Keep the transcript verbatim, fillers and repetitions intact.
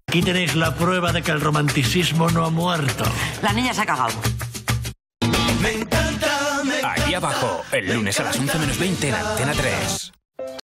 Aquí tenéis la prueba de que el romanticismo no ha muerto. La niña se ha cagado. Me encanta, me encanta. Ahí abajo, el lunes a las once menos veinte en Antena tres.